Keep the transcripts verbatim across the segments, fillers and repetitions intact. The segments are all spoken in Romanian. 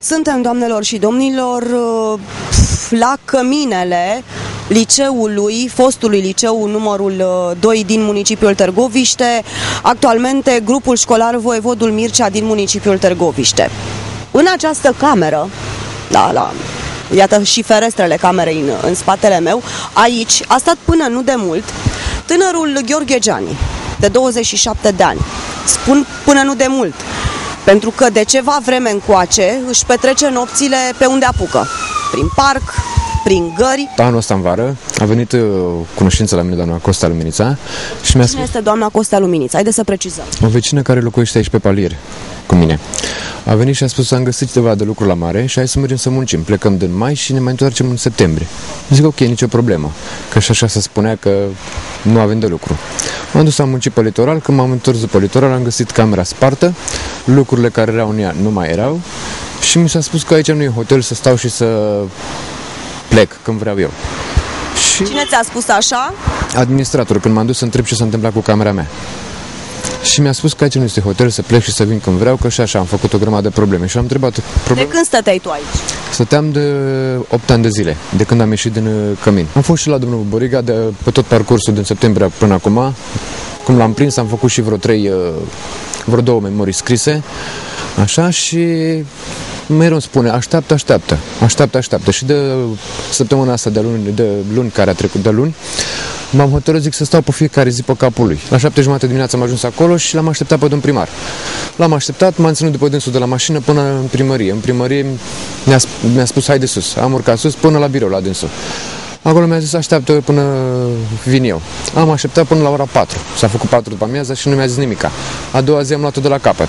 Suntem, doamnelor și domnilor, la căminele liceului, fostului liceu numărul doi din municipiul Târgoviște, actualmente grupul școlar Voievodul Mircea din municipiul Târgoviște. În această cameră, da, la, iată și ferestrele camerei în, în spatele meu, aici a stat până nu de mult tânărul Gheorghe Giani, de douăzeci și șapte de ani. Spun până nu de mult, pentru că de ceva vreme încoace își petrece nopțile pe unde apucă, prin parc, prin gări. Anul ăsta în vară a venit uh, cunoștință la mine doamna Costa Luminița și mi-a spus... Cine este doamna Costa Luminița? Haideți să precizăm. O vecină care locuiește aici pe palier cu mine. A venit și a spus: am găsit ceva de lucru la mare și hai să mergem să muncim. Plecăm din mai și ne mai întoarcem în septembrie. Zic ok, nicio problemă, că și așa se spunea că nu avem de lucru. M-am dus, am muncit pe litoral. Când m-am întors după litoral am găsit camera spartă, lucrurile care erau în ea nu mai erau și mi s-a spus că aici nu e hotel să stau și să plec când vreau eu. Și cine ți-a spus așa? Administratorul, când m-am dus să întreb ce s-a întâmplat cu camera mea. Și mi-a spus că aici nu este hotel, să plec și să vin când vreau, că și așa am făcut o grămadă de probleme. Și am întrebat... Problem... De când stăteai tu aici? Stăteam de opt ani de zile, de când am ieșit din cămin. Am fost și la domnul Boriga de pe tot parcursul din septembrie până acum. Cum l-am prins, am făcut și vreo trei, vreo două memorii scrise, așa, și mereu îmi spune, așteaptă, așteaptă, așteaptă, așteaptă. Și de săptămâna asta, de luni, de luni care a trecut, de luni, m-am hotărât, zic, să stau pe fiecare zi pe capul lui. La șapte jumate dimineața am ajuns acolo și l-am așteptat pe domn primar. L-am așteptat, m-am ținut după dânsul de la mașină până în primărie. În primărie mi-a, mi-a spus, hai de sus. Am urcat sus până la birou, la dânsul. Acolo mi-a zis, așteaptă până vin eu. Am așteptat până la ora patru. S-a făcut patru după amiază și nu mi-a zis nimica. A doua zi am luat-o de la capăt.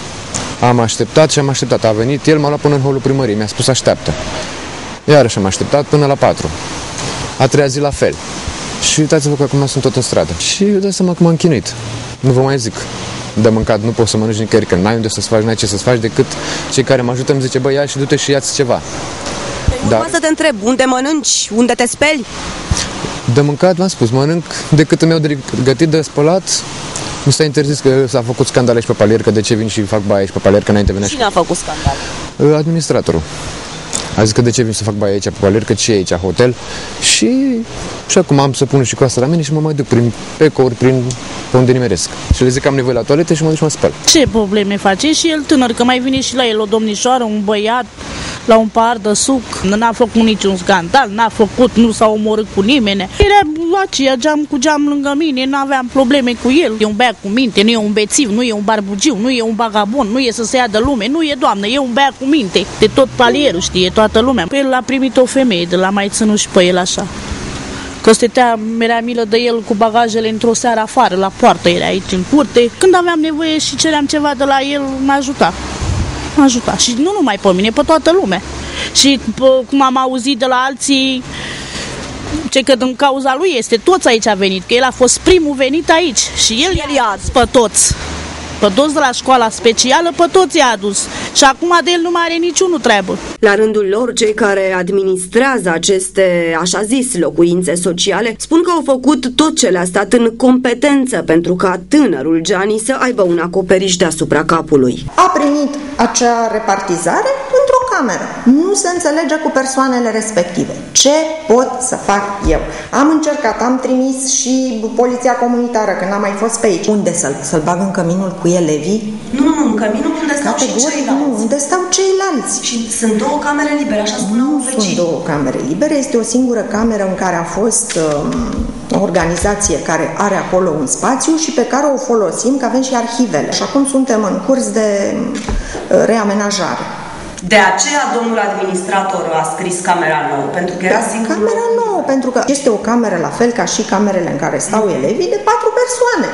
Am așteptat și am așteptat. A venit el, m-a luat până în holul primăriei. Mi-a spus, așteaptă. Iarăși am așteptat până la patru. A treia zi la fel. Și uitați-vă că acum sunt tot în stradă. Și eu dau seama că m-am chinuit. Nu vă mai zic. De mâncat nu poți să mănânci nicăieri, că n-ai unde să-ți faci, n-ai ce să-ți faci, decât cei care mă ajută îmi zice, bă, ia și du-te și ia-ți ceva. Dar... Urma să te întreb, unde mănânci, unde te speli? De mâncat, v-am spus, mănânc de cât îmi iau de gătit, de spălat. Mi s-a interzis că s-a făcut scandal aici pe palier, că de ce vin și fac baie aici pe palier, că înainte venea. Cine a făcut scandal? Administratorul. A zis că de ce vin să fac baie aici pe palier, că ce e aici hotel. Și, și acum am să pun și coasta la mine și mă mai duc prin pecouri, prin pe unde nimeresc. Și le zic că am nevoie la toalete și mă duc și mă spăl. Ce probleme face și el tânăr, că mai vine și la el o domnișoară, un băiat, la un pahar de suc, n-a făcut niciun scandal, n-a făcut, nu s-a omorât cu nimeni. Era aceea geam cu geam lângă mine, n-aveam probleme cu el. E un băiat cu minte, nu e un bețiv, nu e un barbugiu, nu e un vagabond, nu e să se ia de lume, nu e, doamnă, e un băiat cu minte. De tot palierul știe toată lumea. Pe el a primit o femeie, de la mai ținut și pe el așa. Că stătea, mi-era milă de el cu bagajele într-o seară afară, la poartă, era aici în curte. Când aveam nevoie și ceream ceva de la el, m-a ajutat. M-a ajutat. Și nu numai pe mine, pe toată lumea. Și p- cum am auzit de la alții, ce că din cauza lui este, toți aici a venit, că el a fost primul venit aici. Și el i-a adus pe toți. Pe toți de la școala specială, pe toți i-a adus. Și acum de el nu mai are niciunul treabă. La rândul lor, cei care administrează aceste, așa zis, locuințe sociale, spun că au făcut tot ce le-a stat în competență pentru ca tânărul Giani să aibă un acoperiș deasupra capului. A primit acea repartizare într-o cameră. Nu se înțelege cu persoanele respective. Ce pot să fac eu? Am încercat, am trimis și poliția comunitară când am mai fost pe aici. Unde să-l, să-l bag în căminul cu elevii? Nu, nu, în căminul unde stau și ceilalți. Nu, unde stau ceilalți. Și sunt două camere libere, așa spuneau Nu vecini. sunt două camere libere, este o singură cameră în care a fost um, o organizație care are acolo un spațiu și pe care o folosim, că avem și arhivele. Și acum suntem în curs de uh, reamenajare. De aceea domnul administrator a scris camera nouă, pentru că era singur. Camera nouă, pentru că este o cameră la fel ca și camerele în care stau elevii de patru persoane.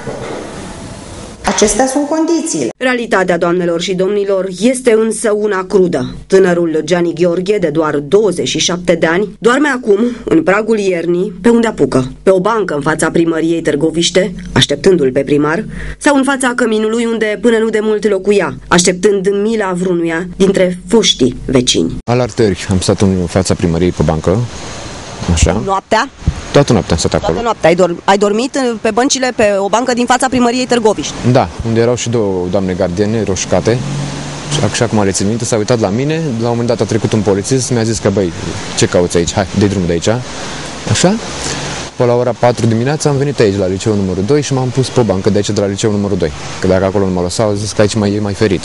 Acestea sunt condițiile. Realitatea, doamnelor și domnilor, este însă una crudă. Tânărul Giani Gheorghe, de doar douăzeci și șapte de ani, doarme acum, în pragul iernii, pe unde apucă. Pe o bancă în fața primăriei Târgoviște, așteptându-l pe primar, sau în fața căminului unde până nu de mult locuia, așteptând mila vrunuia dintre foștii vecini. Alartări, am stat în fața primăriei pe bancă, așa. Noaptea? Toată noaptea am stat acolo. Toată noaptea. Ai, dorm- ai dormit pe băncile pe o bancă din fața primăriei Târgoviște? Da, unde erau și două doamne gardiene roșcate așa cum are țin minte, s-a uitat la mine, la un moment dat a trecut un polițist, mi-a zis că băi, ce cauți aici? Hai, dă-i drumul de aici. Așa? Pe la ora patru dimineața am venit aici la liceul numărul doi și m-am pus pe o bancă de aici de la liceul numărul doi. Că dacă acolo nu m-a lăsat, au zis că aici mai e mai ferit.